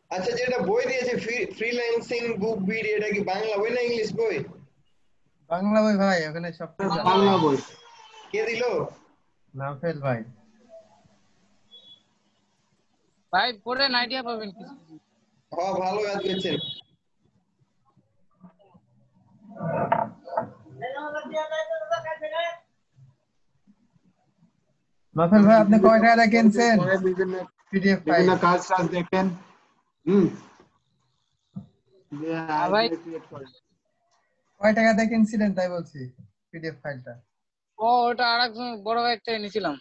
আচ্ছা, যেটা বই দিয়েছে ফ্রিল্যান্সিং বুক বিডি, এটা কি বাংলা বই না ইংলিশ বই? বাংলা বই ভাই, ওখানে সবকিছু আছে। বাংলা বই। কে দিল? নাফেল ভাই। ভাই পড়েন, আইডিয়া পাবেন কিছু। হ্যাঁ, ভালো কাজ করছেন। নাফেল ভাই, আপনি কয় টাকা দিয়ে কিনছেন বিভিন্ন পিডিএফ ফাইল? বিভিন্ন কাজ টাজ দেখেন। ভাই ক্রিয়েট করেন। কয় টাকা দিয়ে কিনছিলেন তাই বলছি পিডিএফ ফাইলটা? ওটা আরেকজন বড় ভাই একটা এনেছিলাম।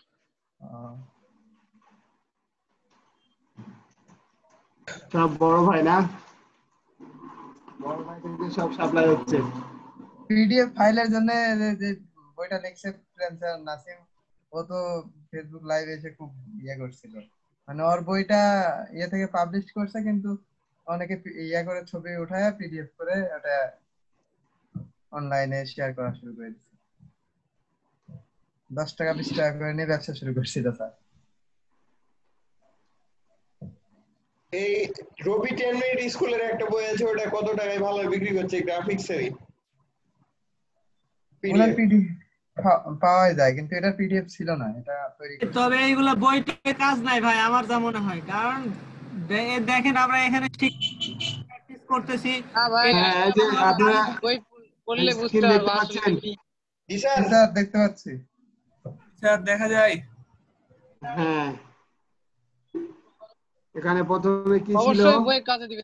সব বড় ভাই না, বড় ভাই থেকে সব সাপ্লাই হচ্ছে। পিডিএফ ফাইলের জন্য যে বইটা লিখছে ফ্রিল্যান্সার নাসিম, ও তো ফেসবুক লাইভে এসে খুব ইয়ে করছিল, মানে ওর বইটা ইয়ে থেকে পাবলিশ করছে, কিন্তু অনেকে ইয়া করে ছবি উঠায় পিডিএফ করে ওটা অনলাইনে শেয়ার করা শুরু করে দিচ্ছে। 10 টাকা 20 টাকা করে নিয়ে ব্যবসা শুরু করছিল স্যার। এই রবি 10 মিনিট স্কুলের একটা বই আছে, ওটা কত টাকায় ভালো বিক্রি করছে, গ্রাফিক্সের ওনার পিডিএফ। পিডিএফ পাওয়া যায়, কিন্তু এটা পিডিএফ ছিল না, এটা তৈরি করছে। তবে এইগুলা বইতে কাজ নাই ভাই, আমার যা মনে হয়। কারণ দেখেন আমরা এখানে প্র্যাকটিস করতেছি। ভাই হ্যাঁ, এই যে আপনারা বই পড়লে বুঝতে স্ক্রিন দেখতে পারবো আসলে পাচ্ছেন? কি। জি স্যার। স্যার দেখতে পাচ্ছি। স্যার দেখা যায়। হ্যাঁ, এখানে প্রথমে কি ছিল? অবশ্যই বই কাজে দিবে।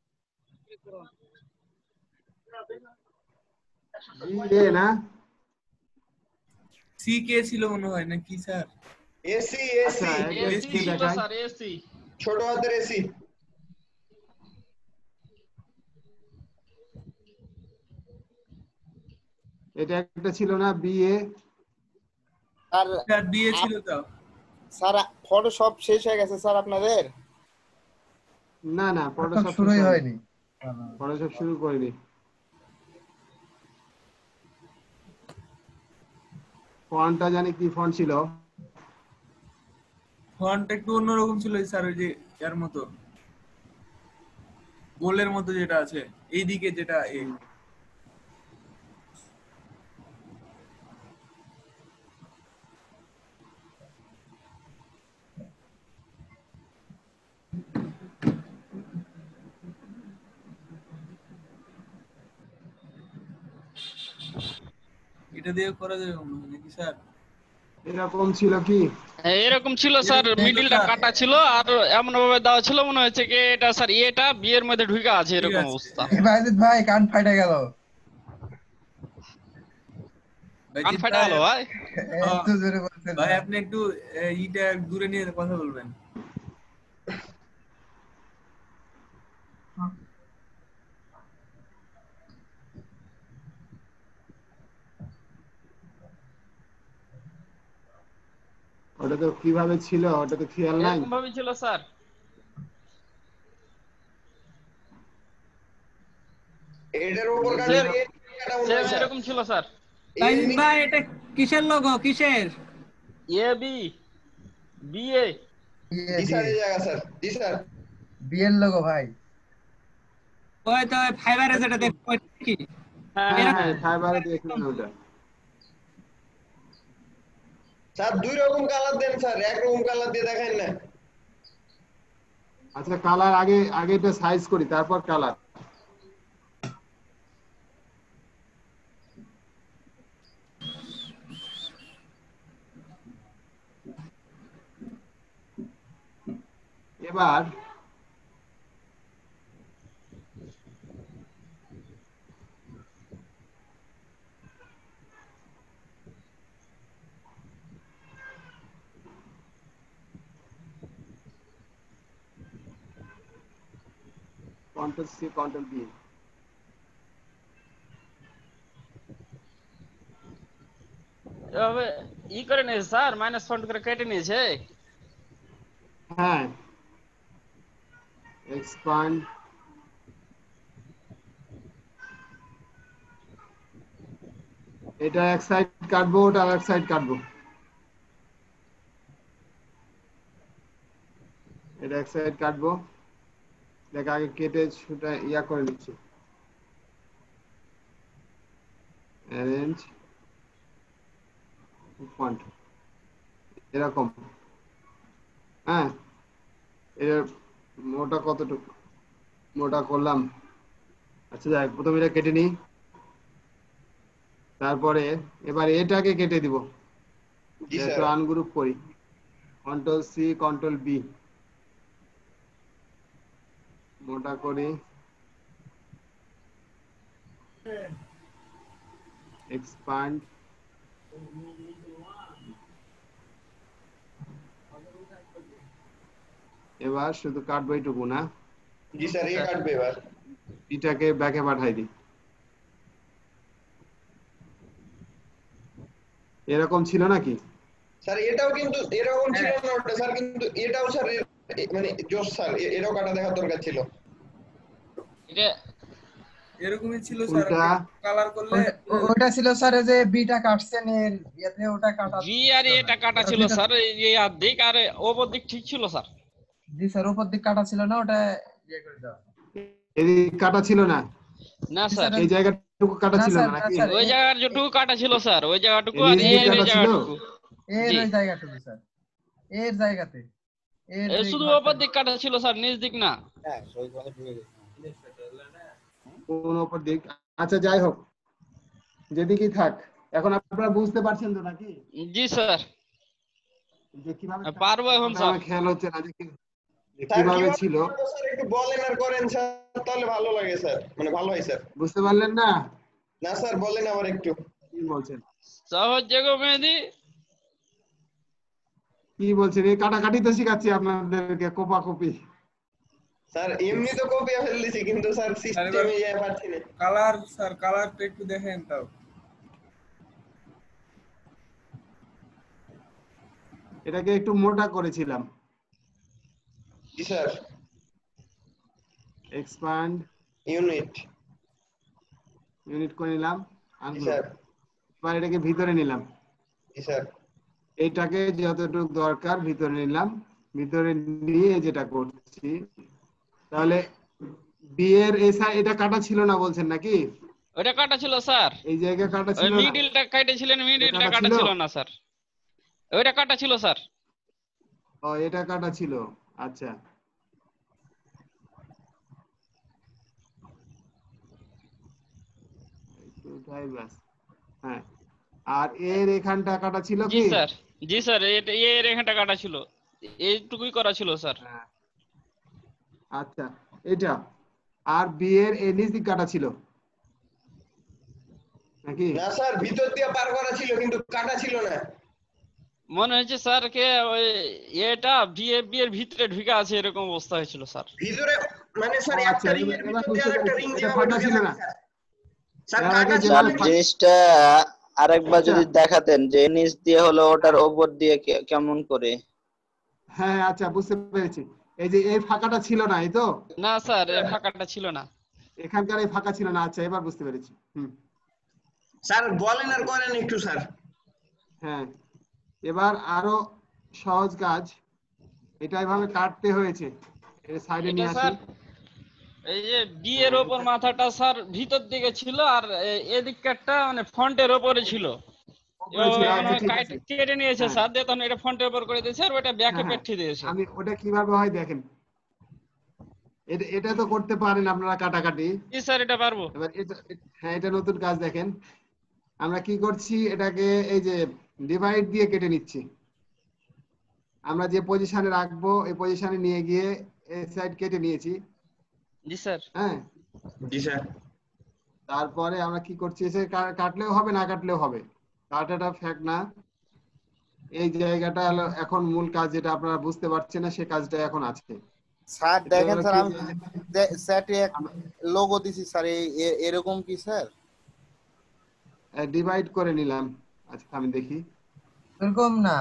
বিএ না, সি কে ছিল মনে হয় নাকি স্যার? এসি আচ্ছা এসি এসি দেখাই। স্যার এসি ছোট হাতের এসি। এটা একটা ছিল না বিএ? আর স্যার বিএ ছিল তো। স্যার ফটোশপ শেষ হয়ে গেছে স্যার আপনাদের? না না, ফটোশপ শুরুই হয়নি। ফটোশপ শুরু করিনি। ফন্টটা জানি কি ফন্ট ছিল। ফন্ট একটু অন্যরকম ছিল স্যার, ওই যে এর মতো গোলের মতো যেটা আছে এইদিকে, যেটা এটা দিয়ে করা যাবে মনে হয় নাকি স্যার? এরকম ছিল কি? এরকম ছিল স্যার, মিডলটা কাটা ছিল আর এমন ভাবে দেওয়া ছিল মনে হচ্ছে কি এটা স্যার এটা বিয়ের মধ্যে ঢুকে আছে, এরকম অবস্থা। বাইজিদ ভাই কান ফাটে গেল। কান ফাটা গেল ভাই। এত জোরে বলছেন ভাই আপনি একটু ইটা দূরে নিয়ে কথা বলবেন। ওটা তো কিভাবে ছিল ওটা তো খেয়াল নাই। এরকম ভাবে ছিল স্যার। এটার উপর কাটা মনে হয় স্যার। এরকম ছিল স্যার। বাইজিদ ভাই এটা কিসের লোগো, কিসের? A B BA. জি স্যার, এই জায়গা স্যার। জি স্যার। বিয়ের লোগো ভাই। ওই তো ফাইবারে যেটা দেখো কি? হ্যাঁ হ্যাঁ, ফাইবারে দেখলাম ওটা। স্যার দুই রকম কালার দেন স্যার, এক রকম কালার দিয়ে দেখান না। আচ্ছা, কালার আগে এটা সাইজ করি, তারপর কালার। এবার কন্ট্রোল সি কন্ট্রোল বি। এভাবে ই করে নিয়েছে স্যার, মাইনাস ফন্ট করে কেটে নিয়েছে। হ্যাঁ, এক্সপান্ড। এটা এক সাইড কাটবো, ওটা আরেক সাইড কাটবো। এটা এক সাইড কাটবো, দেখ আগে কেটে সেটা ইয়া করে নিচ্ছি, অ্যারেঞ্জ ফন্ট এরকম। হ্যাঁ, এর মোটা কতটুকু মোটা করলাম। আচ্ছা যাই, প্রথমে এটা কেটে নিই, তারপরে এবার এটাকে কেটে দিব। জি একটু স্যার। আনগ্রুপ করি, কন্ট্রোল সি কন্ট্রোল বি, মোটা করি, এক্সপ্যান্ড, এবার শুধু কাটবো এইটুকু না, জি স্যার, এ কাটবে এবার। এটাকে ব্যাকে পাঠাই দিই। এরকম ছিল নাকি? স্যার এটাও কিন্তু এরকম ছিল না ওটা স্যার, কিন্তু এটাও স্যার মানে জোস স্যার, এটাও কাটা দেখার দরকার ছিল। এটা এরকমই ছিল স্যার, কোনটা? কালার করলে ওটা ছিল স্যার এই যে বিটা কাটছেন এর ইয়াতে, ওটা কাটা ভি আর ছিল না। এটা কাটা ওটার ছিল ভিতর- স্যার, এই অর্ধেক আর ওপর দিক ঠিক ছিল স্যার। জি স্যার, উপর দিক কাটা ছিল না, ওটা ইয়ে করে দেওয়া। এদিক কাটা ছিল না, না জি স্যার, স্যার, এই জায়গাটুকু কাটা না ছিল স্যার, না না নাকি? স্যার, ওই জায়গার যেটুকু কাটা ছিল স্যার, ওই জায়গাটুকু এর আর নিচ এই দিয়ে কাটা ছিল? জায়গাটুকু। এর জি। ওই জায়গাটুকু স্যার, এর জায়গাতে, এর যে শুধু ঘরটা- ওপর দিক কাটা ছিল স্যার, নিচ দিক না। হ্যাঁ সই করে ঢুকে গেছে। কোন উপর দিক? আচ্ছা যাই হোক, যেদিকেই থাক, এখন আপনারা বুঝতে পারছেন তো নাকি জি স্যার, যে কিভাবে পারবো এখন ওটা স্যার। আমার খেয়াল হচ্ছে না যে স্যার কিভাবে কিভাবে ছিল। করবো স্যার, একটু বলেন আর করেন স্যার, তাহলে ভালো লাগে স্যার, মানে ভালো হয় স্যার। বুঝতে পারলেন না? না স্যার, বলেন আবার একটু। কি বলছেন? সহজ জায়গা মেহেদি। কি বলছেন? এই কাটাকাটি তো শিখাচ্ছি আপনাদেরকে, কোপাকুপি। স্যার এমনি তো কপিয়া ফেল দিছি, কিন্তু স্যার সিস্টেমে ইয়ে পাচ্ছি না। কালার স্যার, কালারটা একটু দেখেন তাও। এটাকে একটু মোটা করেছিলাম, জি স্যার। Expand unit. ইউনিট করে নিলাম, জি আনগ্রুপ। স্যার। এবার এটাকে ভিতরে নিলাম, জি স্যার। এইটাকে যতটুকু দরকার ভিতরে নিলাম, ভিতরে নিয়ে যেটা করছি, তাহলে বি এর এটা কাটা ছিল না বলছেন নাকি? ওইটা কাটা ছিল স্যার, এই জায়গা কাটা ওই ছিল না? মিডিলটা কাটেছিলেন, মিডিলটা কাটা কাটা ছিল? ছিল না স্যার, ওইটা কাটা ছিল স্যার। ও, এটা কাটা ছিল। আচ্ছা, একটু উঠাই ব্যাস। হ্যাঁ, আর এর এখানটা কাটা ছিল জি কি? স্যার, জি স্যার, এটা এই রেখাটা কাটা ছিল, এইটুকুই করা ছিল স্যার। হ্যাঁ, আচ্ছা, এটা আর বি এর নিচ দিক কাটা ছিল নাকি? না স্যার, ভিতর দিয়ে পার করা ছিল, কিন্তু কাটা ছিল না। মনে হচ্ছে স্যার কে ওই এটা বি এর ভিতরে ঢুকে আছে, এরকম অবস্থা হয়েছিল স্যার। ভিতরে মানে স্যার ও একটা আচ্ছা, রিং এর এবার ভিতর দিয়ে বুঝতে আরেকটা পেরেছি, রিং এটা যেভাবে ফাঁকা ঢুকে ছিল থাকে না। স্যার। স্যার এর কাটা আগে ছিল স্যার না কিন্তু- জিনিসটা আরেকবার আচ্ছা। যদি দেখাতেন যে নিচ দিয়ে হলো ওটার ওপর দিয়ে কেমন করে। হ্যাঁ, আচ্ছা, বুঝতে পেরেছি। এই যে এই ফাঁকাটা ছিল না, এই তো না স্যার, এই ফাঁকাটা ছিল না। এখানকার এই ফাঁকা ছিল না। আচ্ছা, এবার বুঝতে পেরেছি। স্যার বলেন আর করেন একটু স্যার। হ্যাঁ, এবার আরো সহজ কাজ, এটা এভাবে কাটতে হয়েছে। এর সাইডে এটা নিয়ে আসি। স্যার এই যে বি এর ওপর মাথাটা স্যার ভিতর দিকে ছিল, আর এদিকটা মানে ফন্টের ওপরে ছিল। উপরে ছিল, এবার মনে আচ্ছা হয় ঠিক আছে। কেটে নিয়েছে হ্যাঁ, স্যার, দিয়ে তখন এটা ফন্টের উপর করে দিয়েছে, আর ওটা ব্যাকে হ্যাঁ, পেঠিয়ে দিয়েছে। আমি ওটা কিভাবে হয় দেখেন। এটা তো করতে পারেন আপনারা কাটাকাটি। জি স্যার, এটা পারবো। এবার হ্যাঁ, এটা নতুন কাজ দেখেন। আমরা কি করছি, এটাকে এই যে ডিভাইড দিয়ে কেটে নিচ্ছি। আমরা যে পজিশনে রাখবো এই পজিশনে নিয়ে গিয়ে এই সাইড কেটে নিয়েছি। জি স্যার। হ্যাঁ, জি স্যার। তারপরে আমরা কি করছি, সে কাটলেও হবে না কাটলেও হবে, কাটাটা ফ্যাক্ট না। এই জায়গাটা হলো এখন মূল কাজ, যেটা আপনারা বুঝতে পারছেন না, সে কাজটা এখন আছে। স্যার এটা দেখেন হলো স্যার, কি আমি যে সেটে এক লোগো দিছি স্যার, এরকম কি স্যার? ডিভাইড করে নিলাম। আচ্ছা, আমি দেখি। এরকম না,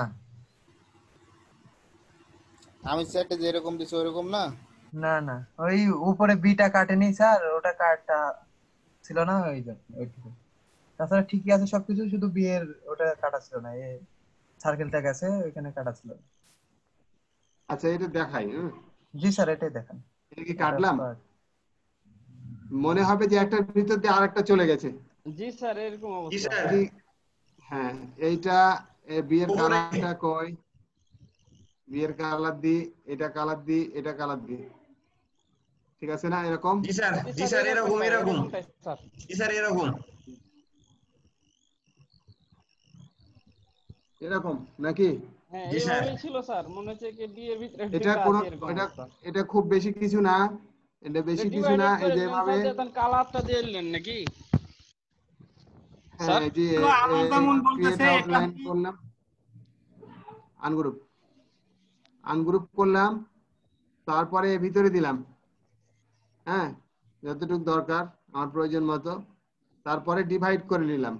আমি সেটে যে এরকম দিছি ওরকম না। না না, ওই উপরে বিটা কাটেনি স্যার, ওটা কাটটা ছিল না, ওই জন্য ওইটুকু। তাছাড়া ঠিকই আছে সবকিছু, শুধু বিয়ের ওটা কাটা ছিল না, এই সার্কেলটা গেছে ওইখানে কাটা ছিল না। আচ্ছা, এটা দেখাই। জি স্যার, এটাই দেখান। এটা কি কাটলাম? মনে হবে যে একটার ভিতর দিয়ে আরেকটা চলে গেছে। জি স্যার এরকম জি অবস্থা। স্যার হ্যাঁ, এইটা বিয়ের উপরে কালারটা কই? বিয়ের কালার দি, এটা কালার দি, এটা কালার দি, ঠিক আছে না এরকম? জি স্যার জি জি স্যার স্যার এরকম এরকম এরকম এরকমটাই স্যার। জি স্যার এরকম এরকম নাকি? হ্যাঁ জি স্যার এইভাবেই ছিল স্যার, মনে হচ্ছে কি বিয়ের ভিতরে এটা ঢুকা কোনো আছে এরকম এটা অবস্থা। এটা খুব বেশি কিছু না, এটা বেশি কিছু না। ডিভাইডেড এই করে যে দিলেন এভাবে, স্যার, দিয়ে কালারটা দিয়ে দিলেন নাকি হ্যাঁ স্যার? এই যে তো আমার যেমন ক্রিয়েট বলতেছে এটা আউটলাইন করলাম, আনগ্রুপ আনগ্রুপ করলাম, তারপরে এর ভিতরে দিলাম, হ্যাঁ যতটুকু দরকার আমার প্রয়োজন মতো, তারপরে ডিভাইড করে নিলাম।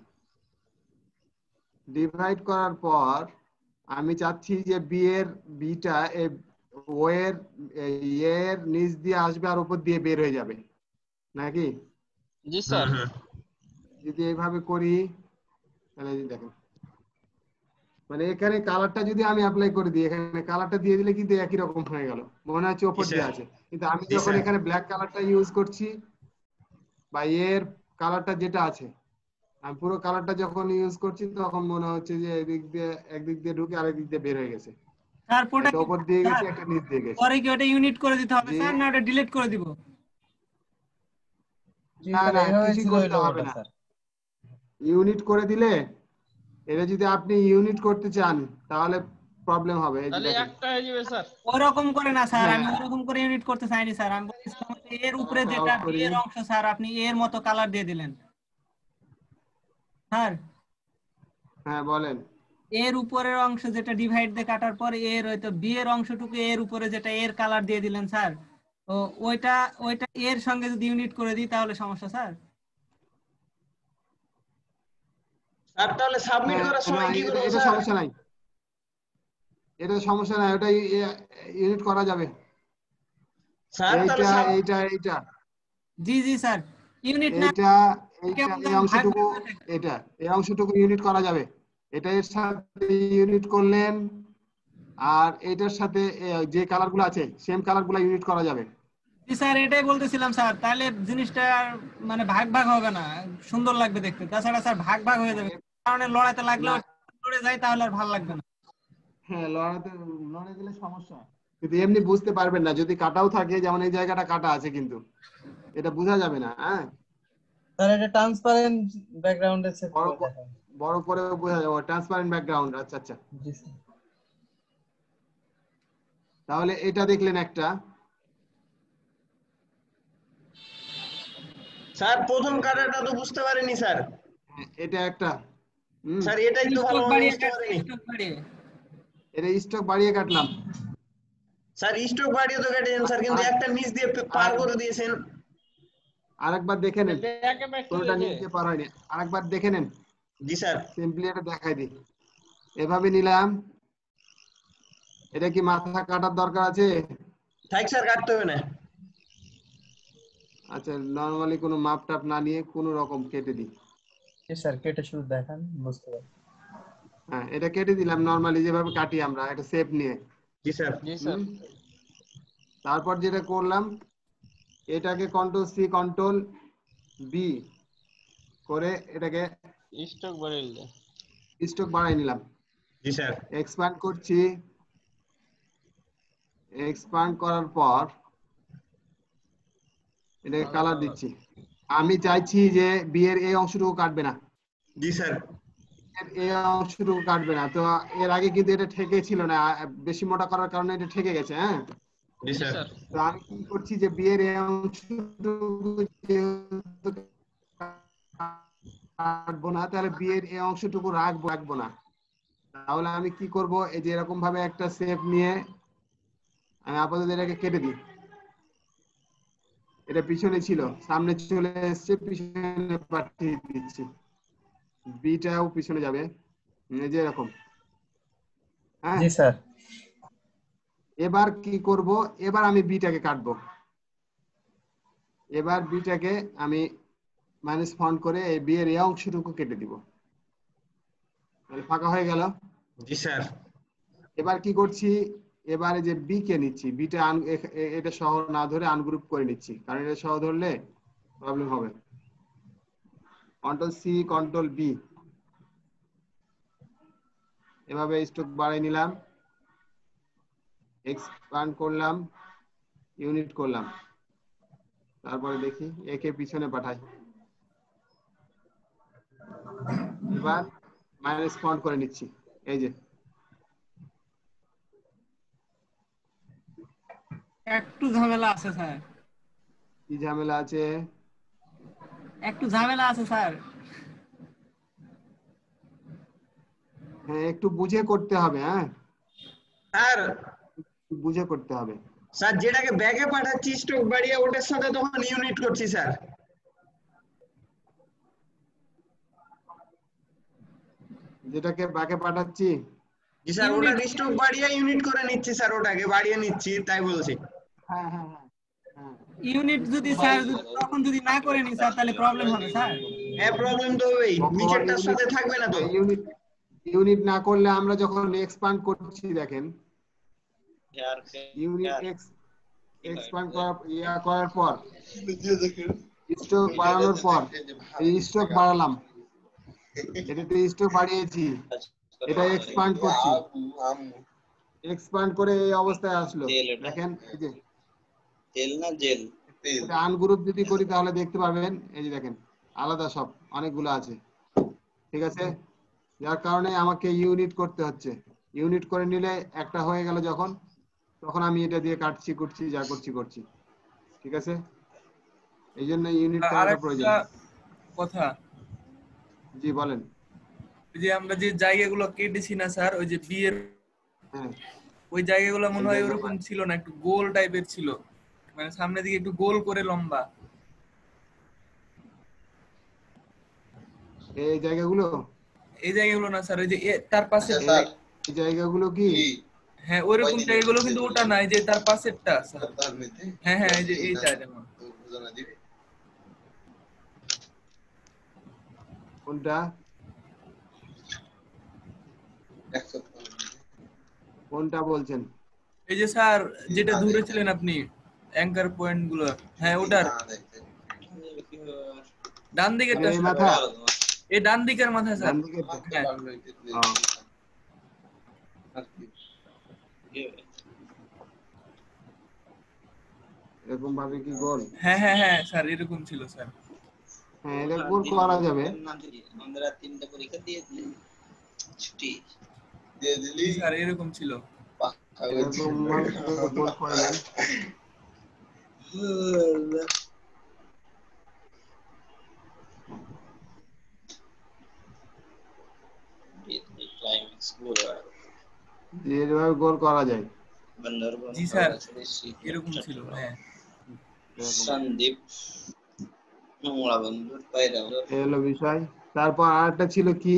ডিভাইড করার পর আমি চাচ্ছি যে বিটা ও এর এর নিচ দিয়ে আসবে আর উপর দিয়ে বের হয়ে যাবে নাকি? জি স্যার। যদি এইভাবে করি তাহলে এই যে দেখেন, মানে এখানে কালারটা যদি আমি অ্যাপ্লাই করে দিই, এখানে কালারটা দিয়ে দিলে কিন্তু একই রকম হয়ে গেল, মনে হচ্ছে ওপর দিয়ে আছে। কিন্তু আমি জি যখন স্যার এখানে ব্ল্যাক কালারটা ইউজ করছি বা এর কালারটা যেটা আছে, আমি পুরো কালারটা যখন ইউজ করছি তখন মনে হচ্ছে যে একদিক দিয়ে ঢুকে আরেক দিক দিয়ে বের হয়ে গেছে, স্যার ওটা একটা কি উপর দিয়ে গেছে স্যার একটা নিচ দিয়ে গেছে। পরে কি ওটা ইউনিট করে দিতে হবে জি স্যার, না ওটা ডিলিট করে দিব? জি না স্যার না, এইভাবে কিছুই ছিল ওই করতে হবে লোগোটা না। স্যার। ইউনিট করে দিলে, এটা যদি আপনি ইউনিট করতে চান তাহলে প্রবলেম হবে। এই যে তাহলে দেখেন, একটা হয়ে যাবে স্যার। ওরকম করে না স্যার, আমি হ্যাঁ ওরকম করে ইউনিট করতে চাইনি স্যার। আমি বলছিলাম যে এর উপরে কালারটা যেটা আউট বি করি। এর অংশ স্যার, আপনি এর মতো কালার দিয়ে দিলেন স্যার। হ্যাঁ বলেন। এর উপরের অংশ যেটা ডিভাইড দিয়ে কাটার পর এর হয়তো বি এর অংশটুকু এর উপরে যেটা এর কালার দিয়ে দিলেন স্যার। তো ওইটা ওইটা এর সঙ্গে যদি ইউনিট করে দিই তাহলে সমস্যা স্যার? স্যার তাহলে সাবমিট হ্যাঁ করার না, সময় কি এটা করবো এটা স্যার? সমস্যা নাই, এটা সমস্যা নাই, ওটা ইউনিট করা যাবে। স্যার তাহলে এইটা এইটা এইটা জি জি স্যার, ইউনিট না এইটা এইটা কেমন এই যেন ভাগ অংশটুকু, ভাগ হয়ে থাকে। এটা এই অংশটুকু ইউনিট করা যাবে। এটা এর সাথে ইউনিট করলেন, আর এটার সাথে যে কালার গুলো আছে সেম কালার গুলো ইউনিট করা যাবে। জি স্যার, এটাই বলতেছিলাম স্যার, তাহলে জিনিসটা আর মানে ভাগ ভাগ হবে না, সুন্দর লাগবে দেখতে। তাছাড়া স্যার ভাগ ভাগ হয়ে যাবে, কারণে লড়াইতে লাগলেও না, লড়ে যায় তাহলে আর ভালো লাগবে না। হ্যাঁ লড়ে গেলে সমস্যা, কিন্তু এমনি বুঝতে পারবেন না যদি কাটাও থাকে, যেমন এই জায়গাটা কাটা আছে কিন্তু এটা বোঝা যাবে না। হ্যাঁ স্যার এটা ট্রান্সপারেন্ট ব্যাকগ্রাউন্ডে সেট বড় করে দেখান। বড় করে বোঝা যাবে, ট্রান্সপারেন্ট ব্যাকগ্রাউন্ড। আচ্ছা আচ্ছা, জি স্যার। তাহলে এটা দেখলেন একটা। স্যার প্রথম কাটাটা তো বুঝতে পারিনি স্যার। এটা একটা। স্যার এটাই তো স্টক ভালোভাবে বাড়িয়ে বুঝতে কাটছে, পারিনি। স্টক বাড়িয়ে। এটা স্টক বাড়িয়ে কাটলাম। স্যার স্ট্রোক বাড়িয়ে তো কেটেছেন স্যার, কিন্তু একটা নিচ দিয়ে পার করে দিয়েছেন। আরেকবার দেখে নেন, ব্যাকে ব্যাক চলে কোনটা যে। নিচ দিয়ে পার হয়নি, আরেকবার দেখে নেন। জি স্যার। সিম্পলি এটা দেখাই দিই, এভাবে নিলাম। এটা কি মাথা কাটার দরকার আছে? থাক স্যার, কাটতে হবে না। আচ্ছা, নরমালি কোনো মাপ টাপ না নিয়ে কোনো রকম কেটে দিই। জি স্যার কেটে শুধু দেখান, বুঝতে পারবেন। হ্যাঁ এটা কেটে দিলাম, নরমালি যেভাবে কাটি আমরা একটা শেপ নিয়ে। জি স্যার। জি স্যার। তারপর যেটা করলাম, এটাকে কন্ট্রোল সি কন্ট্রোল বি করে এটাকে স্টক বাড়িয়ে দিলে। স্ট্রোক বাড়াই নিলাম। জি স্যার। এক্সপ্যান্ড করছি, এক্সপ্যান্ড করার পর এটাকে কালার দিচ্ছি। আমি চাইছি যে বি এর এই অংশটুকু কাটবে না, জি স্যার। এই অংশটুকু কাটবে না। তো এর আগে কিন্তু এটা ঠেকে ছিল না, বেশি মোটা করার কারণে এটা ঠেকে গেছে। হ্যাঁ জি জি স্যার। স্যার। তো আমি কি করছি যে বি এর এই অংশটুকু যেহেতু কাটবো না, তাহলে বি এর এই অংশটুকু রাখবো না। তাহলে আমি কি করব, এই যে এরকম ভাবে একটা শেপ নিয়ে আমি আপাতত এটাকে কেটে দিই। এটা পিছনে ছিল, সামনে চলে এসেছে, পিছনে পাঠিয়ে দিচ্ছি। বিটাও পিছনে যাবে, এই যে এরকম। হ্যাঁ জি স্যার। এবার কি করব, এবার আমি বিটাকে কাটবো। এবার বিটাকে আমি মাইনাস ফন্ট করে এই বি এর এই অংশটুকু কেটে দিব, তাহলে ফাঁকা হয়ে গেল। জি স্যার। এবার কি করছি, এবারে যে বি কে নিচ্ছি, বিটা এটা সহ না ধরে আনগ্রুপ করে নিচ্ছি, কারণ এটা সহ ধরলে প্রবলেম হবে। কন্ট্রোল সি, কন্ট্রোল বি, এভাবে স্ট্রোক বাড়াই নিলাম, এক্সপ্যান্ড করলাম, ইউনিট করলাম, তারপরে দেখি একে পিছনে পাঠাই। এবার মাইনাস ফন্ট করে নিচ্ছি, এই যে একটু ঝামেলা আছে স্যার, কি ঝামেলা আছে? একটু ঝামেলা আছে স্যার। হ্যাঁ, একটু বুঝে করতে হবে। হ্যাঁ, স্যার বুঝে করতে হবে। স্যার যেটাকে ব্যাগে পাঠাচ্ছি স্ট্রোক বাড়িয়ে ওটার সাথে তখন ইউনিট করছি স্যার। যেটাকে ব্যাকে পাঠাচ্ছি, জি স্যার, ওটা স্ট্রোক বাড়িয়ে ইউনিট করে নিচ্ছি স্যার, ওটাকে বাড়িয়ে নিচ্ছি তাই বলছি। হ্যাঁ হ্যাঁ হ্যাঁ হ্যাঁ, ইউনিট যদি স্যার তখন যদি না করে নি স্যার তাহলে প্রবলেম হবে স্যার। হ্যাঁ প্রবলেম তো হবেই, নিচেরটার সাথে থাকবে না তো। ইউনিট ইউনিট না করলে আমরা যখন এক্সপ্যান্ড করছি দেখেন, ইউনিট এক্সপ্যান্ড করার পর স্ট্রোক বাড়ানোর পর এই স্ট্রোক বাড়ালাম, এটাতে স্ট্রোক বাড়িয়েছি, এটা এক্সপ্যান্ড করছি, এক্সপ্যান্ড করে এই অবস্থায় আসলো। দেখেন এই যে তেল না জেল, এটা আনগ্রুপ যদি করি তাহলে দেখতে পাবেন, এই যে দেখেন আলাদা সব অনেকগুলো আছে, ঠিক আছে? যার কারণে আমাকে ইউনিট করতে হচ্ছে। ইউনিট করে নিলে একটা হয়ে গেল যখন, তখন আমি এটা দিয়ে কাটছি কুটছি যা করছি, ঠিক আছে? এই জন্য ইউনিট করাটা প্রয়োজন। কথা, জি বলেন। যে আমরা যে জায়গাগুলো কেটেছি না স্যার, ওই যে বি এর হ্যাঁ, ওই জায়গাগুলো মনে হয় ওরকম ছিল না, একটু গোল টাইপের ছিল, মানে সামনের দিকে একটু গোল করে লম্বা। এই জায়গাগুলো না স্যার, ওই যে তার পাশে এই জায়গাগুলো কি? হ্যাঁ ওইরকম জায়গাগুলো, কিন্তু ওটা নাই, যে তার পাশেরটা স্যার। হ্যাঁ হ্যাঁ, এই যে এইটা যেমন। কোনটা কোনটা বলছেন? এই যে স্যার যেটা ধরেছিলেন আপনি অ্যাঙ্কার পয়েন্ট গুলো, হ্যাঁ ওটার ডান দিকেরটা এই স্যার, মাথা, এই ডান দিকের মাথা স্যার। ডান দিকেরটা? হ্যাঁ এরকম ভাবে কি গোল? হ্যাঁ হ্যাঁ হ্যাঁ স্যার, এরকম ছিল স্যার। হ্যাঁ, এটা গোল করা যাবে। আমরা 3টা পরীক্ষা দিয়ে দিলেন, ছুটি দিয়ে দিলি স্যার এরকম ছিল। এরকম ভাবে গোল করে নেন। এইভাবে গোল করা যায়। জি স্যার, এরকম ছিল। হ্যাঁ সন্দীপ নোংরা বন্ধুর পায়রা এই হলো বিষয়। তারপর আরেকটা ছিল কি?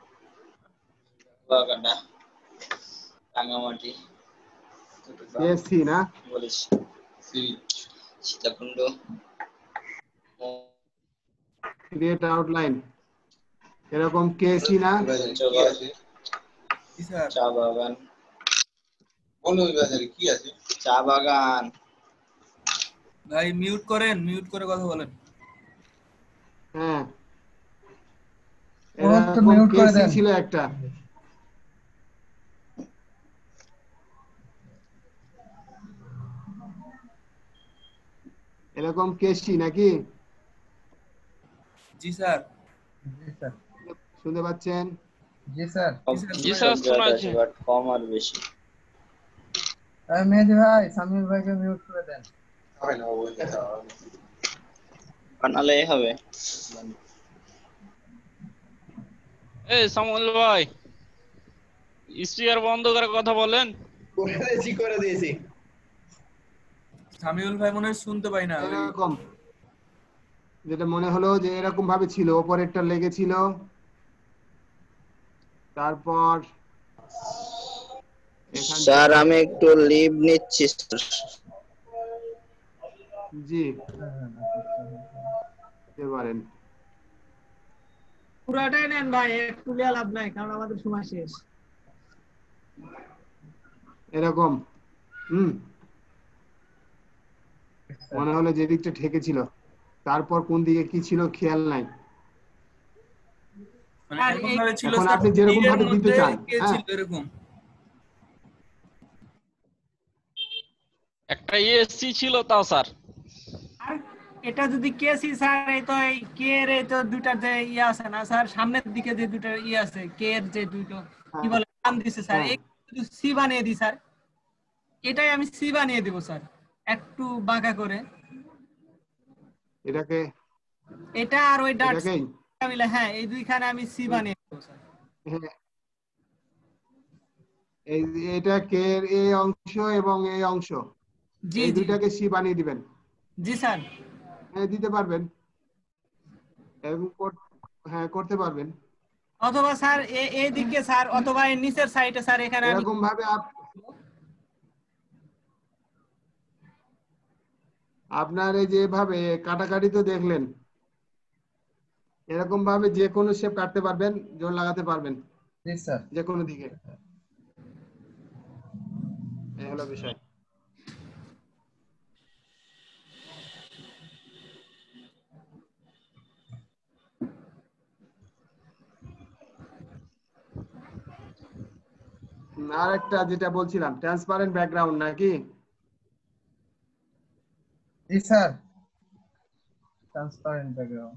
বাগাটা রাঙামাটি সি না বলেছি, সীতাকুণ্ড, ক্রিয়েট আউটলাইন, এরকম কেসি না? চা বাগান, কি আছে চা বাগান। ভাই মিউট করেন, মিউট করে কথা বলেন। হ্যাঁ, ওরা তো এরকম মিউট করে কেসি দেন। ছিল একটা। এরকম কেসি নাকি? জি স্যার। জি স্যার। শুনতে পাচ্ছেন? জি স্যার। জি স্যার, শোনা যাচ্ছে। বাট কম আর বেশি। মেহেদি ভাই, সামিউল ভাইকে মিউট করে দেন। বানালেই হবে। এই সামুল ভাই, স্পিকার বন্ধ করে কথা বলেন। করে দিয়েছি। সামিউল ভাই মনে হয় শুনতে পাই না। এরকম যেটা মনে হলো যে এরকম ভাবে ছিল, অপারেটর লেগেছিল, তারপর স্যার আমি একটু লিভ নিচ্ছি। জি পারেন। পুরাটাই নেন ভাই, একটু লিয়া লাভ নাই, কারণ আমাদের সময় শেষ। এরকম মনে হলো যে দিকটা ঠেকেছিল, তারপর কোন দিকে কি ছিল খেয়াল নাই। মানে এরকম ভাবে ছিল এখন স্যার, আপনি যেরকম এর ভাবে দিতে মধ্যে চান, কে হ্যাঁ, ছিল এরকম? একটা এসসি ছিল তাও স্যার। আর এটা যদি কেসি স্যার, এই তো এই কে এর এই তো দুইটা যে ইয়ে আছে না স্যার, সামনের দিকে যে দুটো ইয়ে আছে কে এর যে দুটো কি বলে নাম দিছে স্যার, হ্যাঁ। এই শুধু সি বানিয়ে দিই স্যার, এটাই আমি সি বানিয়ে দিব স্যার, একটু বাঁকা করে এটাকে এটা আর ওই ডাট এটাকেই মিলে, হ্যাঁ এই দুইখানে আমি সি বানিয়ে দেব স্যার। হ্যাঁ, এটা কে এর এই অংশ এবং এই অংশ, জি এই জি দুইটাকে সি বানিয়ে দিবেন। জি স্যার। হ্যাঁ, দিতে পারবেন, এবং হ্যাঁ করতে পারবেন। অথবা স্যার এই দিকে স্যার, অথবা এই নিচের সাইডে স্যার, এখানে আমি এরকম ভাবে আপনার এই যেভাবে কাটাকাটি তো দেখলেন, এরকম ভাবে যে কোনো শেপ কাটতে পারবেন, জোর লাগাতে পারবেন জি স্যার। যে কোনো দিকে। এই হলো বিষয়। আর একটা যেটা বলছিলাম, ট্রান্সপারেন্ট ব্যাকগ্রাউন্ড নাকি? জি স্যার, ট্রান্সপারেন্ট ব্যাকগ্রাউন্ড।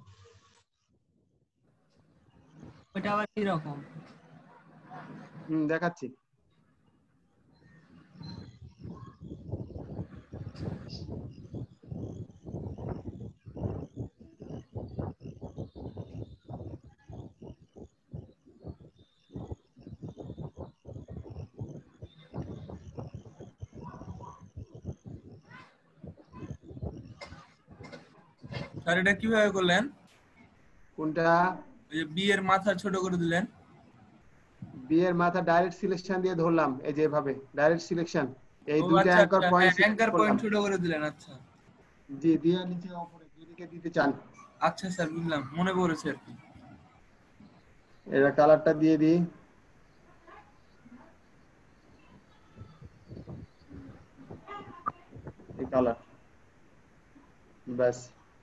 ওইটা আবার কি রকম? দেখাচ্ছি। স্যার এটা কিভাবে করলেন? কোনটা? ওই যে বি এর মাথা ছোট করে দিলেন। বি এর মাথা ডাইরেক্ট সিলেকশন দিয়ে ধরলাম, এই যে এভাবে ডাইরেক্ট সিলেকশন, এই ও দুইটা আচ্ছা অ্যাঙ্কার আচ্ছা, পয়েন্ট হ্যাঁ অ্যাঙ্কার করলাম। পয়েন্ট ছোট করে দিলেন, আচ্ছা জি, দিয়ে নিচে উপরে যেদিকে দিতে চান। আচ্ছা স্যার বুঝলাম, মনে পড়েছে আর কি। এবার কালারটা দিয়ে দিই। এই কালার, ব্যাস।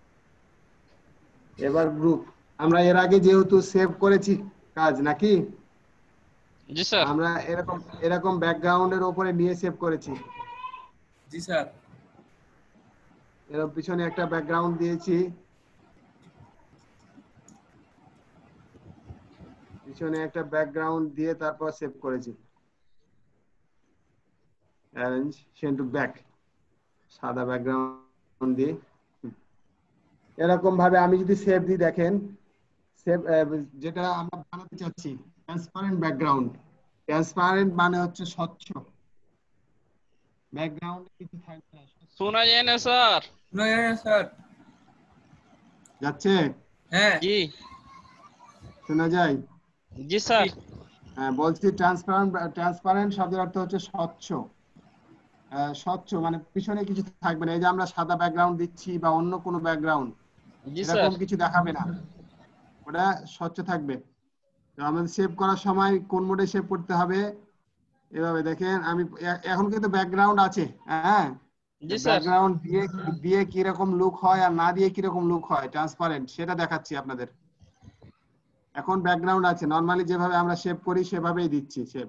এবার গ্রুপ, আমরা এর আগে যেহেতু সেভ করেছি কাজ নাকি, জি স্যার। আমরা এরকম এরকম ব্যাকগ্রাউন্ডের উপরে নিয়ে সেভ করেছি। জি স্যার। এরকম পিছনে একটা ব্যাকগ্রাউন্ড দিয়েছি, পিছনে একটা ব্যাকগ্রাউন্ড দিয়ে তারপর সেভ করেছি। অ্যারেঞ্জ সেন্ড টু ব্যাক, সাদা ব্যাকগ্রাউন্ড দিয়ে। এরকম ভাবে আমি যদি সেভ দিই, দেখেন সেভ, যেটা আমরা বানাতে চাচ্ছি ট্রান্সপারেন্ট ব্যাকগ্রাউন্ড। ট্রান্সপারেন্ট মানে হচ্ছে স্বচ্ছ, ব্যাকগ্রাউন্ডে কিছু থাকবে না। শোনা যায় না স্যার। শোনা যায় না স্যার? যাচ্ছে? হ্যাঁ জি শোনা যায়? জি স্যার। হ্যাঁ, বলছি ট্রান্সপারেন্ট শব্দের অর্থ হচ্ছে স্বচ্ছ। স্বচ্ছ মানে পিছনে কিছু থাকবে না। এই যে আমরা সাদা ব্যাকগ্রাউন্ড দিচ্ছি বা অন্য কোনো ব্যাকগ্রাউন্ড, জি স্যার। এরকম কিছু দেখাবে না, ওটা স্বচ্ছ থাকবে। তো আমাদের সেভ করার সময় কোন মোডে সেভ করতে হবে, এভাবে দেখেন। আমি এখন কিন্তু ব্যাকগ্রাউন্ড আছে, হ্যাঁ, জি স্যার। ব্যাকগ্রাউন্ড দিয়ে দিয়ে কিরকম লুক হয় আর না দিয়ে কিরকম লুক হয় ট্রান্সপারেন্ট, সেটা দেখাচ্ছি আপনাদের। এখন ব্যাকগ্রাউন্ড আছে, নরমালি যেভাবে আমরা সেভ করি সেভাবেই দিচ্ছি সেভ।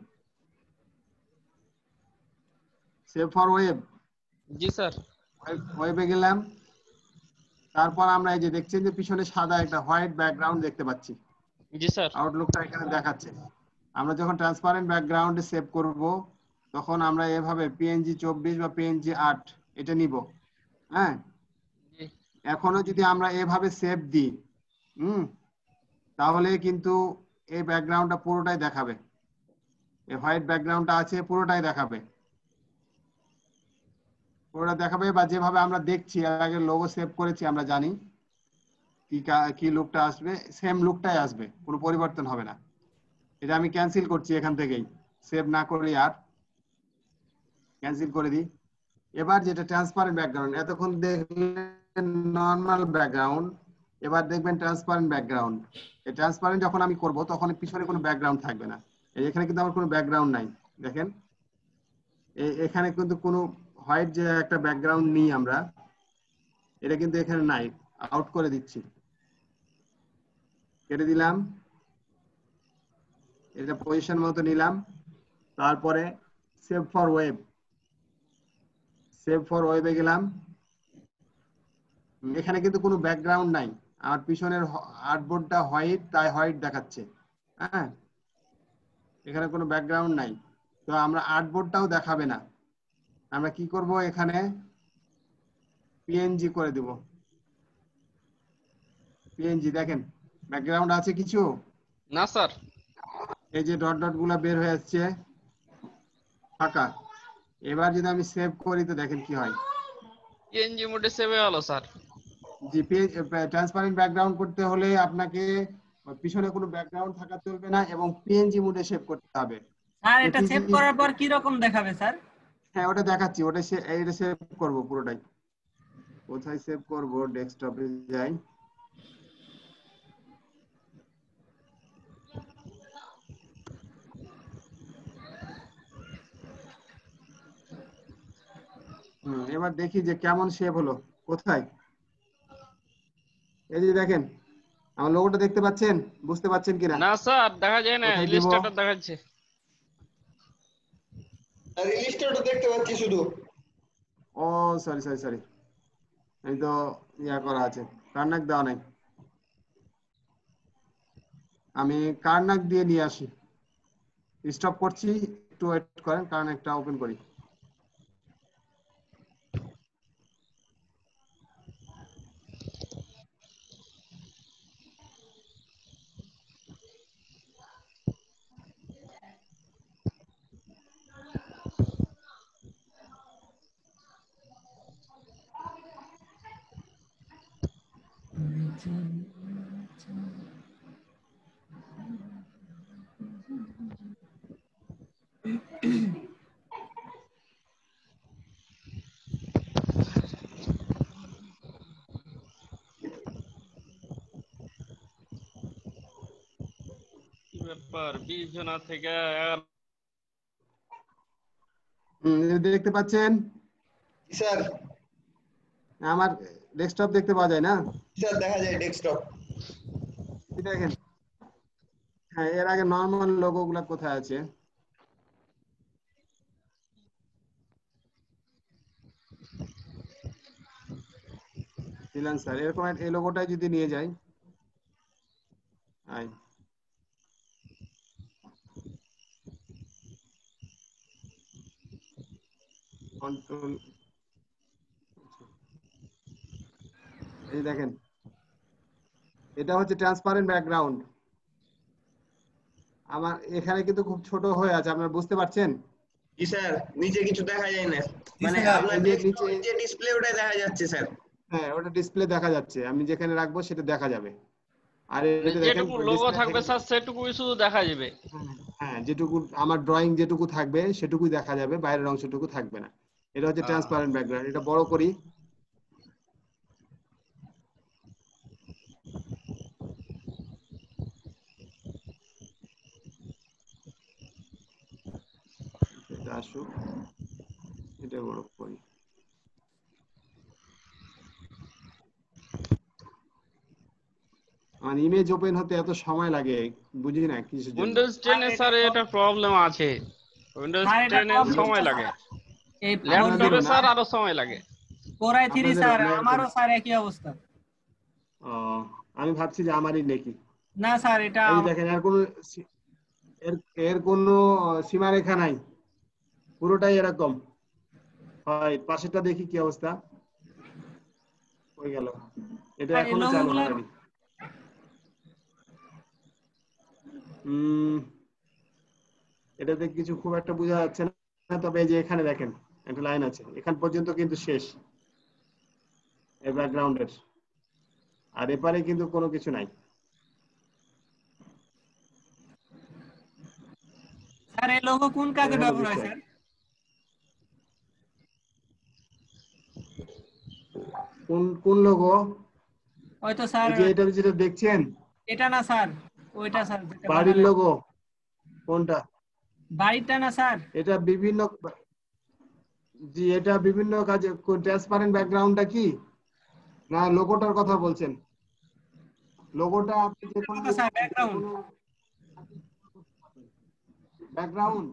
Save for web. জি স্যার। ওয়েবে গেলাম, তারপর আমরা এই যে দেখছেন যে পিছনে সাদা একটা হোয়াইট ব্যাকগ্রাউন্ড দেখতে পাচ্ছি, জি স্যার। আউটলুকটা এখানে দেখাচ্ছে। আমরা যখন ট্রান্সপারেন্ট ব্যাকগ্রাউন্ডে সেভ করব, তখন আমরা এভাবে পিএনজি 24 বা পিএনজি 8 এটা নিব, হ্যাঁ। এখনো যদি আমরা এভাবে সেভ দিই, তাহলে কিন্তু এই ব্যাকগ্রাউন্ডটা পুরোটাই দেখাবে, এই হোয়াইট ব্যাকগ্রাউন্ডটা আছে পুরোটাই দেখাবে, পুরোটা দেখাবে। বা যেভাবে আমরা দেখছি, এর আগে লোগো সেভ করেছি, আমরা জানি কি লুকটা আসবে, সেম লুকটাই আসবে, কোনো পরিবর্তন হবে না। এটা আমি ক্যান্সেল করছি এখান থেকেই, সেভ না করি, আর ক্যান্সেল করে দিই। এবার যেটা ট্রান্সপারেন্ট ব্যাকগ্রাউন্ড, এতক্ষণ দেখলেন নর্মাল ব্যাকগ্রাউন্ড, এবার দেখবেন ট্রান্সপারেন্ট ব্যাকগ্রাউন্ড। এই ট্রান্সপারেন্ট যখন আমি করব, তখন পিছনে কোনো ব্যাকগ্রাউন্ড থাকবে না। এখানে কিন্তু আমার কোনো ব্যাকগ্রাউন্ড নাই, দেখেন এখানে কিন্তু কোনো হোয়াইট যে একটা ব্যাকগ্রাউন্ড নিই আমরা, এটা কিন্তু এখানে নাই, আউট করে দিচ্ছি, কেটে দিলাম, এটা পজিশন মতো নিলাম, তারপরে save for web, save for ওয়েবে গেলাম। এখানে কিন্তু কোনো ব্যাকগ্রাউন্ড নাই, আমার পিছনের আর্টবোর্ডটা হোয়াইট, তাই হোয়াইট দেখাচ্ছে। হ্যাঁ, এখানে কোনো ব্যাকগ্রাউন্ড নাই, তো আমরা আর্টবোর্ডটাও দেখাবে না। আমরা কি করব, এখানে পিএনজি করে দেব। পিএনজি দেখেন ব্যাকগ্রাউন্ড আছে কিছু না স্যার। এই যে ডট ডট গুলা বের হয়ে আসছে, ফাঁকা। এবার যদি আমি সেভ করি তো দেখেন কি হয়। পিএনজি মোডে সেভ হলো স্যার। জি, ট্রান্সপারেন্ট ব্যাকগ্রাউন্ড করতে হলে আপনাকে পিছনে কোনো ব্যাকগ্রাউন্ড থাকা চলবে না এবং পিএনজি মোডে সেভ করতে হবে। স্যার এটা সেভ করার পর কি রকম দেখাবে স্যার? হ্যাঁ, ওটা দেখাচ্ছি, এটা সেভ করব পুরোটাই। কোথায় সেভ করব, ডেস্কটপে যাই। এবার দেখি যে কেমন সেভ হলো। কোথায়, এই যে দেখেন আমার লোগোটা দেখতে পাচ্ছেন, বুঝতে পাচ্ছেন কিনা? না স্যার দেখা যায় না, কোথায় দিব? ইলাস্ট্রেটর দেখাচ্ছে। আর ইলিস্ট্রেটর দেখতে পাচ্ছি শুধু। ও সরি সরি সরি, এই তো ইয়া করা আছে, কার্নাক দেওয়া নাই। আমি কার্নাক দিয়ে নিয়ে আসি, স্টপ করছি, একটু ওয়েট করেন, কার্নাকটা ওপেন করি। কি ব্যাপার, 20 জনা থেকে দেখতে পাচ্ছেন স্যার? আমার ডেস্কটপ দেখতে পাওয়া যায় না স্যার দেখা যায় ডেস্কটপ। দেখেন। হ্যাঁ, এর আগে নরমাল লোগো গুলা কোথায় আছে? ফ্রিল্যান্সার, এরকম এই লোগোটাই যদি নিয়ে যাই, আই কন্ট্রোল, এই দেখেন এটা হচ্ছে ট্রান্সপারেন্ট ব্যাকগ্রাউন্ড। আমার এখানে কিন্তু খুব ছোট হয়ে আছে, আপনারা বুঝতে পারছেন? জি স্যার, নিচে কিছু দেখা যায় না, মানে স্যার, আপনার এই যে ডেস্কটপের যে ডিসপ্লে ওটা দেখা যাচ্ছে স্যার। হ্যাঁ, ওটা ডিসপ্লে দেখা যাচ্ছে, আমি যেখানে রাখবো সেটা দেখা যাবে। আর এটা দেখেন যেটুকু লোগো ডিসপ্লে থাকবে থেকে, স্যার সেটুকুই শুধু দেখা যাবে। হ্যাঁ যেটুকু আমার ড্রয়িং যেটুকু থাকবে সেটুকুই দেখা যাবে, বাইরের অংশটুকু থাকবে না। এটা হচ্ছে ট্রান্সপারেন্ট ব্যাকগ্রাউন্ড। এটা বড় করি, এটা আসুক, এটা বড় করি। আমার ইমেজ ওপেন হতে এত সময় লাগে, বুঝি না কিসের জন্য। উইন্ডোজ 10 এ স্যার এটা প্রবলেম আছে, উইন্ডোজ স্যার এটা 10 এ problem সময় হচ্ছে, লাগে, এই ল্যাপটপে না? স্যার আরো সময় লাগে। Core i3 স্যার, আপনাদের- আমারও স্যার একই অবস্থা। ও, আমি ভাবছি যে আমারই নাকি। না স্যার এটা এই যে দেখেন এর কোনো সীমারেখা নাই, পুরোটাই এরকম হয়। পাশেরটা দেখি কি অবস্থা হয়ে গেল, এটা আর এই এখনো চালু লোগোগুলোর হয়নি। এটাতে কিছু খুব একটা বোঝা যাচ্ছে না, তবে এই যে এখানে দেখেন একটা লাইন আছে, এখান পর্যন্ত কিন্তু শেষ এই ব্যাকগ্রাউন্ডের, আর এপারে কিন্তু কোনো কিছু নাই। স্যার এই লোগো কোন কাজে এই হলো ব্যবহার হয় বিষয়। স্যার? কোন লোগো? হয়তো স্যার এই যে এটা যেটা দেখছেন, এটা না স্যার, ওইটা স্যার যেটা বাড়ির বানালে- লোগো কোনটা? বাড়িটা না স্যার, এটা বিভিন্ন জি এটা বিভিন্ন কাজে ট্রান্সপারেন্ট ব্যাকগ্রাউন্ডটা কি না লোগোটার কথা বলছেন লোগোটা আপনি যে কোনো স্যার ব্যাকগ্রাউন্ড ব্যাকগ্রাউন্ড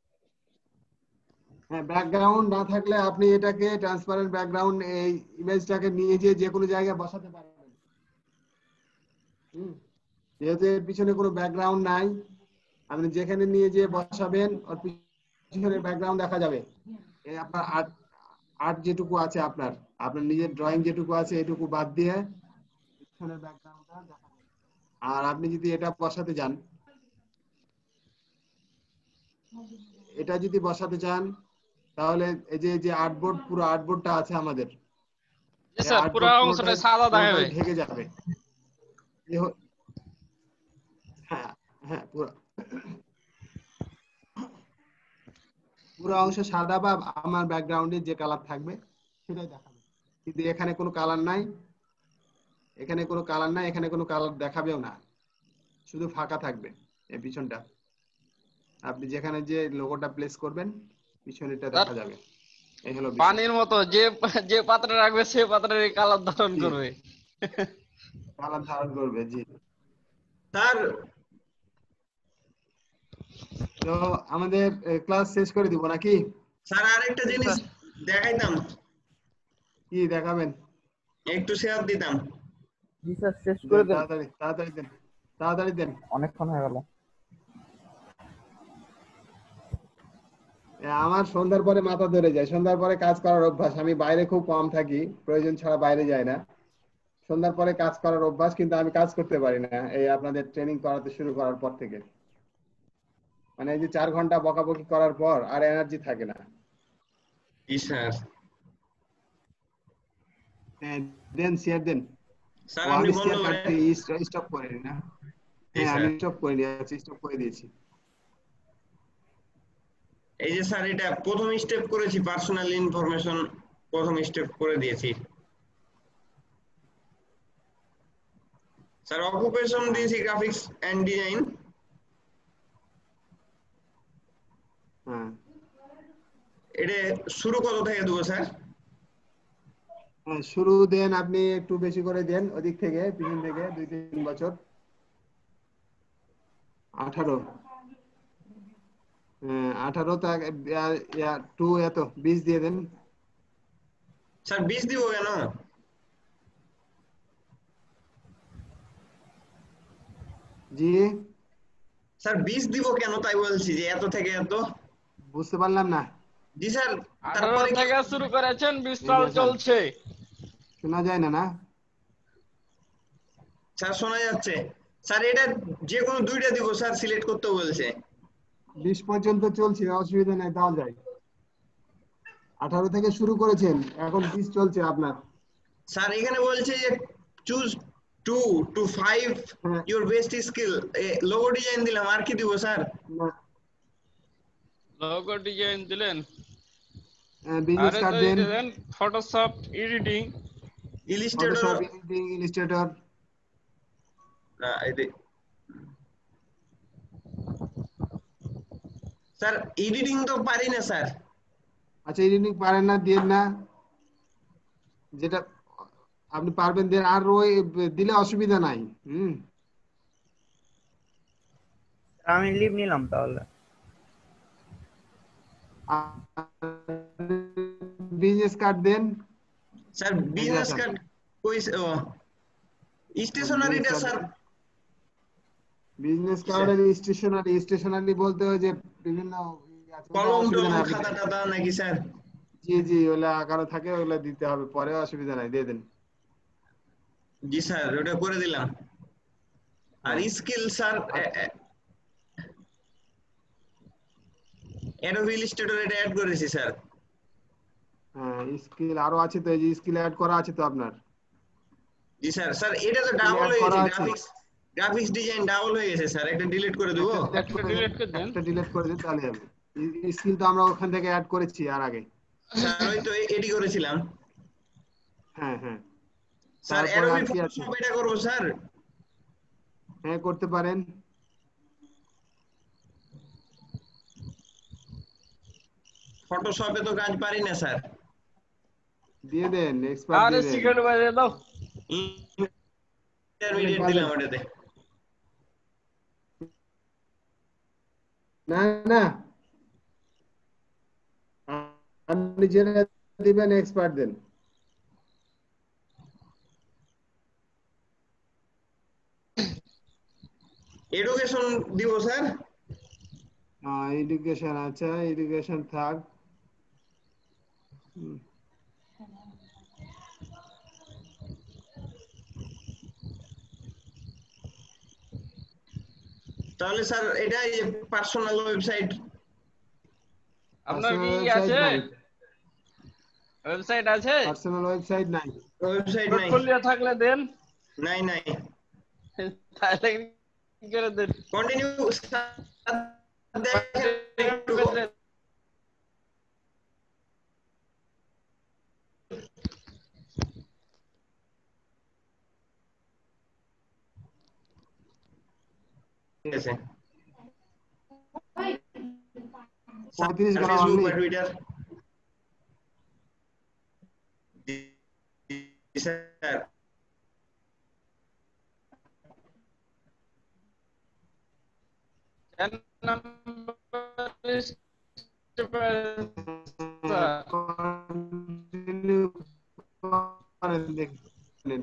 হ্যাঁ ব্যাকগ্রাউন্ড না থাকলে আপনি এটাকে ট্রান্সপারেন্ট ব্যাকগ্রাউন্ড এই ইমেজটাকে নিয়ে যে কোনো জায়গায় বসাতে পারবেন যেহেতু এর পিছনে কোনো ব্যাকগ্রাউন্ড নাই আপনি যেখানে নিয়ে যে বসাবেন ওর পিছনে ব্যাকগ্রাউন্ড দেখা যাবে এই আপনার আর্ট যেটুকু আছে আপনার নিজের ড্রয়িং যেটুকু আছে এটুকু বাদ দিয়ে পিছনের ব্যাকগ্রাউন্ডটা দেখা যাবে আর আপনি যদি এটা বসাতে যান এটা যদি বসাতে চান তাহলে এই যে আর্টবোর্ড পুরো আর্টবোর্ডটা আছে আমাদের জি স্যার পুরো অংশটা সাদা দেখাবে ঢেকে যাবে হ্যাঁ হ্যাঁ পুরো অংশ সাদা বা আমার ব্যাকগ্রাউন্ডে যে কালার থাকবে সেটাই দেখাবে কিন্তু এখানে কোনো কালার নাই এখানে কোনো কালার দেখাবেও না শুধু ফাঁকা থাকবে এই পিছনটা আপনি যেখানে যে লোগোটা প্লেস করবেন পিছনেটা দেখা যাবে এই হলো পানির মতো যে পাত্রে রাখবে সে পাত্রের কালার ধারণ করবে জি স্যার তো আমাদের ক্লাস শেষ করে দিব নাকি স্যার আরেকটা জিনিস দেখাইতাম কি দেখাবেন একটু শেয়ার দিতাম জি স্যার শেষ করে দেন তাড়াতাড়ি দেন অনেকক্ষণ হয়ে গেল আমার সন্ধ্যার পরে মাথা ধরে যায় সন্ধ্যার পরে কাজ করার অভ্যাস আমি বাইরে খুব কম থাকি প্রয়োজন ছাড়া বাইরে যাই না সন্ধ্যার পরে কাজ করার অভ্যাস কিন্তু আমি কাজ করতে পারি না এই আপনাদের ট্রেনিং করাতে শুরু করার পর থেকে মানে এই যে 4 ঘন্টা বকাবকি করার পর আর এনার্জি থাকে না জি স্যার দেন শেয়ার দেন স্যার আপনি বন্ধ করেন স্টপ করে না হ্যাঁ আমি স্টপ করে দিয়েছি স্টপ করে দিয়েছি এই যে স্যার এটা প্রথম স্টেপ করেছি পার্সোনাল ইনফরমেশন প্রথম স্টেপ করে দিয়েছি স্যার অকুপেশন দিয়েছি গ্রাফিক্স এন্ড ডিজাইন হ্যাঁ এটা শুরু কত থেকে দেবো স্যার শুরু দেন আপনি একটু বেশি করে দেন ওদিক থেকে পিছন থেকে 2-3 বছর 18 তো 2 এত 20 দিয়ে দেন স্যার 20 দিব কেন জি স্যার 20 দিব কেন তাই বলছি যে এত থেকে এত বুঝতে পারলাম না জি স্যার 18 থেকে শুরু করেছেন 20 সাল চলছে শোনা যায় না স্যার শোনা যাচ্ছে স্যার এটা যে কোনো দুইটা দিব স্যার সিলেক্ট করতে বলছে 20 পর্যন্ত চলছে অসুবিধা নাই দাও যায় 18 থেকে শুরু করেছেন এখন 20 চলছে আপনার স্যার এখানে বলছে যে choose 2 to 5 your best skill logo design দিলাম আর কি দিব স্যার লোগো ডিজাইন দিলেন বিজনেস কার্ড দেন Photoshop editing Illustrator sir editing তো পারি না স্যার আচ্ছা এডিটিং পারেন না দেন না যেটা আপনি পারবেন দেন আর ওই দিলে অসুবিধা নাই আমি লিভ নিলাম তাহলে বিজনেস কার্ড দেন স্যার বিজনেস কার্ড কই স্টেশনারিটা স্যার বিজনেস কার্ড আর স্টেশনারি বলতে হয় যে বিভিন্ন কলম খাতা টাতা নাকি স্যার জি ওগুলা আকারে থাকে ওগুলা দিতে হবে পরে অসুবিধা নাই দিয়ে দেন জি স্যার ওটা করে দিলাম আর স্কিল স্যার অ্যাডোবি ইলাস্ট্রেটর এটা অ্যাড করেছি স্যার হ্যাঁ স্কিল আরো আছে তো এই যে স্কিল অ্যাড করা আছে তো আপনার জি স্যার স্যার এটা তো ডাবল হয়ে গেছে গ্রাফিক্স ডিজাইন ডাবল হয়ে গেছে স্যার একটা ডিলিট করে দেব একটা ডিলিট করে দেন একটা ডিলিট করে দেন তাহলে হবে স্কিল তো আমরা ওখান থেকে অ্যাড করেছি আর আগে স্যার ওই তো এডি করেছিলাম হ্যাঁ স্যার অ্যাডোবি ফটোশপ এটা করব স্যার হ্যাঁ করতে পারেন ফটোশপে তো কাজ পারি না স্যার। দিয়ে দেন, এক্সপার্ট আরে দিয়ে দেন। সিগারেট বাজিয়ে দাও। ইন্টারমিডিয়েট দিলাম ওটাতে। না না, আপনি যেটা দিবেন এক্সপার্ট দেন। এডুকেশন দিব স্যার। এডুকেশন, আচ্ছা এডুকেশন থাক। তাহলে স্যার এটা পার্সোনাল ওয়েবসাইট। আপনার কি ওয়েবসাইট আছে? নাই, ওয়েবসাইট আছে? পার্সোনাল ওয়েবসাইট নাই। ওয়েবসাইট নাই। পোর্টফোলিও থাকলে দেন। নাই নাই। তাহলে কি করে দেন? কন্টিনিউ দেখেন একটু। ঠিক আছে। 35 গেল ফেসবুক অনলি। বা টুইটার। স্যার কন্টিনিউ করেন, দেখেন।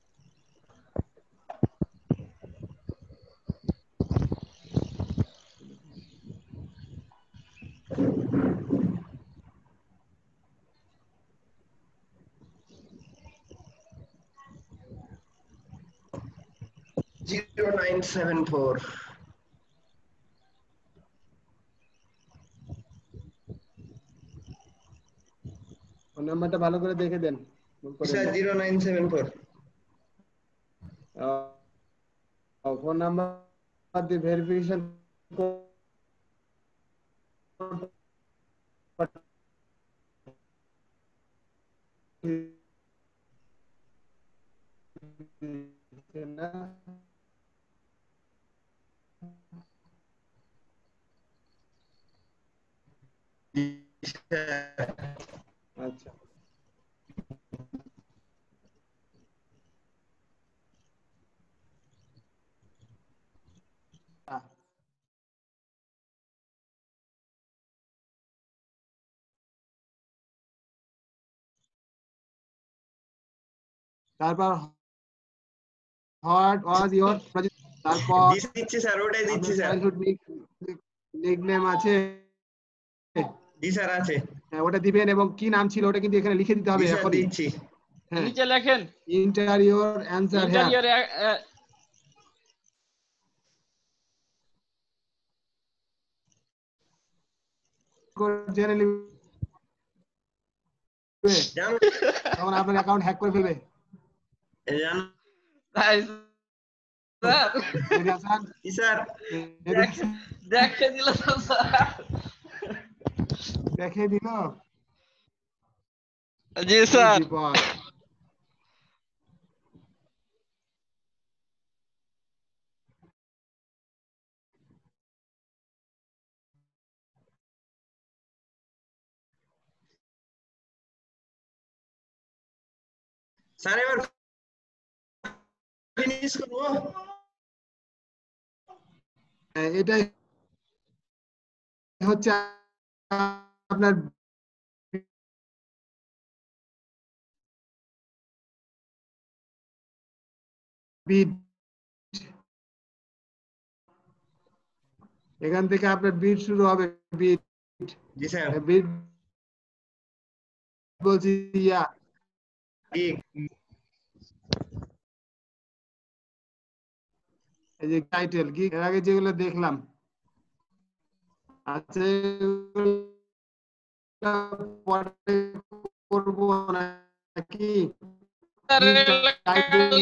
জিরো 974। ফোন নাম্বারটা ভালো করে দেখে দেন। স্যার 0974। ফোন নাম্বার দিয়ে ভেরিফিকেশন না। আচ্ছা, তারপর হোয়াট ওয়াজ ইওর প্রজেক্ট, তারপর দিচ্ছি স্যার, ওটাই দিচ্ছি স্যার। চাইল্ডহুড নিকনেম আছে, জি স্যার আছে। হ্যাঁ ওটা দিবেন, এবং কি নাম ছিল ওটা কিন্তু এখানে লিখে দিতে হবে জি স্যার এখনই। দিচ্ছি। হ্যাঁ, নিচে লেখেন ইন্টার ইওর অ্যান্সার হ্যাঁ। ইন্টারিয়র জেনে নিবে, তখন আপনার অ্যাকাউন্ট হ্যাক করে ফেলবে। তাই স্যার? জি স্যার। দেখে দিল তো স্যার। দেখে দিল। জি স্যার। বিপদ। স্যার এবার ফিনিশ করব। এটাই হচ্ছে আপনার বিট। এখান থেকে আপনার বিট শুরু হবে, বিট। জি স্যার। বিট বলছি ইয়া এই যে টাইটেল কি এর আগে যেগুলো দেখলাম, আচ্ছা পরে করব নাকি টাইটেল